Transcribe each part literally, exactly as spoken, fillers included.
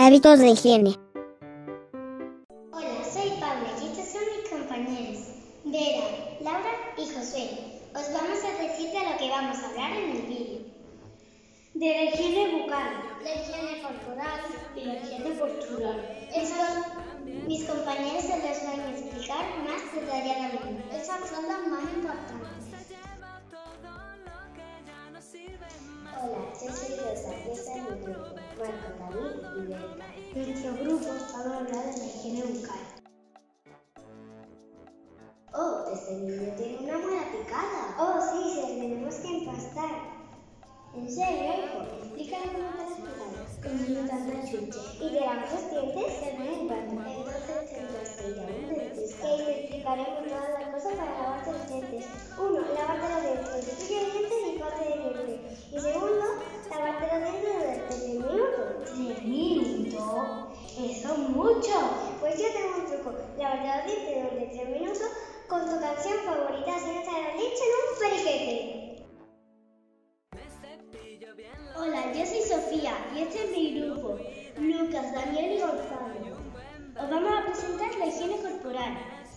hábitos de higiene. Hola, soy Paula y estos son mis compañeros, Vera, Laura y Josué. Os vamos a decir de lo que vamos a hablar en el vídeo. De la higiene bucal, la higiene corporal y la higiene postural. Estos, mis compañeros se los van a explicar más detalladamente. Esas son las más importantes. Hola, yo soy Rosa y este es mi grupo, Marco, David y Berta. Nuestro grupo vamos a hablar de la higiene bucal. Oh, este niño tiene una muela picada. Oh, sí, se la tenemos que empastar. ¿En serio, hijo? Explícame cómo te has picado. Con tanta chuche. Y te lavas los dientes de vez en cuando. Entonces tendrás que ir a un dentista. Y te explicaremos todas las cosas para lavarte los dientes. Uno, lavarte los dientes con cepillo de dientes y pasta de dientes. Y segundo, lavarte los dientes durante tres minutos. ¿Tres minutos? ¡Eso es mucho! Pues yo tengo un truco. Lavarte los dientes durante tres minutos con tu canción favorita sin echar la leche en un periquete. Hola, yo soy Sofía y este es mi grupo, Lucas, Daniel y Gonzalo. Os vamos a presentar la higiene corporal.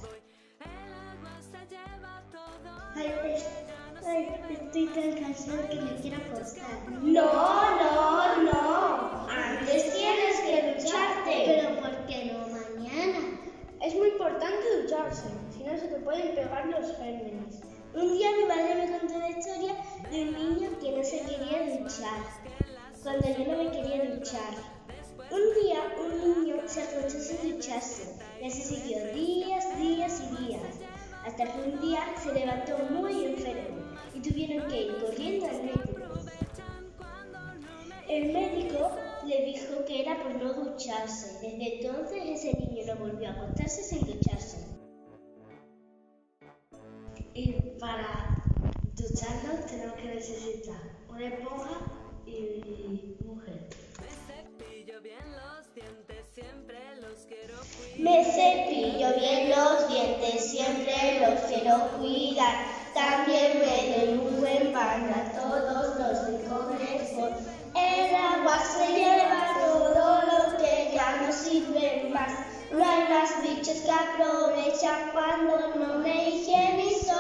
Ay, ay, estoy tan cansada que me quiero acostar. No, no, no. Antes tienes que ducharte. Pero ¿por qué no mañana? Es muy importante ducharse, si no se te pueden pegar los gérmenes. Un día mi madre me contó la historia de un niño que no se quería duchar, cuando yo no me quería duchar. Un día un niño se acostó sin ducharse, y así siguió días, días y días, hasta que un día se levantó muy enfermo y tuvieron que ir corriendo al médico. El médico le dijo que era por no ducharse. Desde entonces ese niño no volvió a acostarse sin ducharse. Y para ducharnos tenemos que necesitar una esponja y mujer. Me cepillo bien los dientes, siempre los quiero cuidar. También me doy un buen baño a todos los rincones. El agua se lleva todo lo que ya no sirve más. No hay más bichos que aprovechan cuando no me higienizo.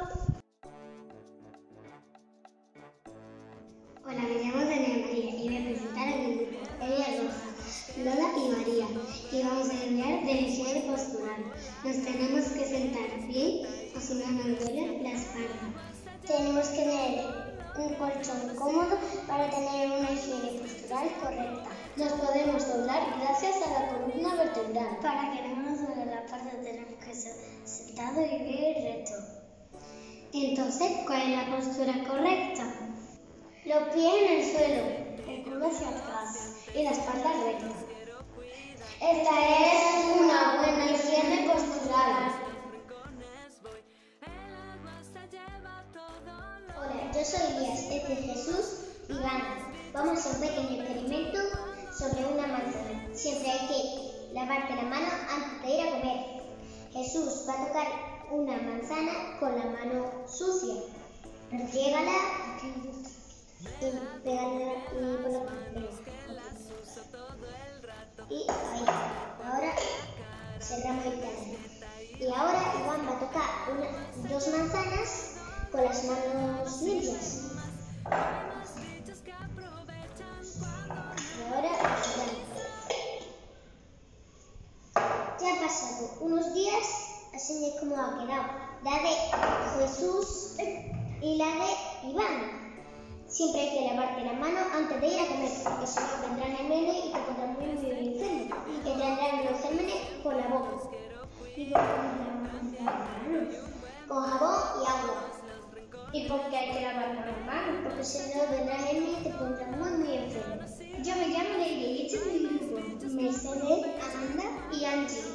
Hola, me llamo Daniela María y voy a presentar a mi grupo. Ella es Rosa, Lola y María. Y vamos a hablar de la higiene postural. Nos tenemos que sentar bien o si no nos duele la espalda. Tenemos que tener un colchón cómodo para tener una higiene postural correcta. Nos podemos doblar gracias a la columna vertebral. Para que no nos duele la espalda tenemos que ser sentado y bien recto. Entonces, ¿cuál es la postura correcta? Los pies en el suelo, el culo hacia atrás y la espalda recta. Esta es una buena higiene postural. Hola, yo soy Elías, este es Jesús y Gana. Vamos a hacer un pequeño experimento sobre una manzana. Siempre hay que lavarte la mano antes de ir a comer. Jesús va a tocar una manzana con la mano sucia. Restriégala y pégala y ponla. Y ahí. Ahora cerramos el plano. Y ahora Iván va a tocar una, dos manzanas con las manos limpias. Y ahora ya han pasado unos días, así es como ha quedado la de Jesús y la de Iván. Siempre hay que lavarte la mano antes de ir a comer, porque si no vendrán gérmenes y te pondrán muy muy enfermo. Y te tendrán los gérmenes por la boca. ¿Y por qué nos lavamos las manos? Con jabón y agua. ¿Y por qué hay que lavarnos las manos? Porque si no vendrán gérmenes y te pondrán muy muy enfermo. Yo me llamo Leila y este es mi grupo. Mercedes, Amanda y Angie.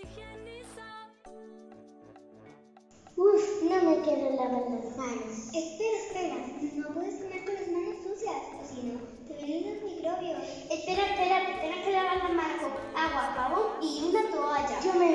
Uf, no me quiero lavar las manos. Espera, espera, no puedes comer con las manos sucias, o si no, te vienen los microbios. Espera, espera, que tienes que lavar las manos con agua, jabón y una toalla. Yo me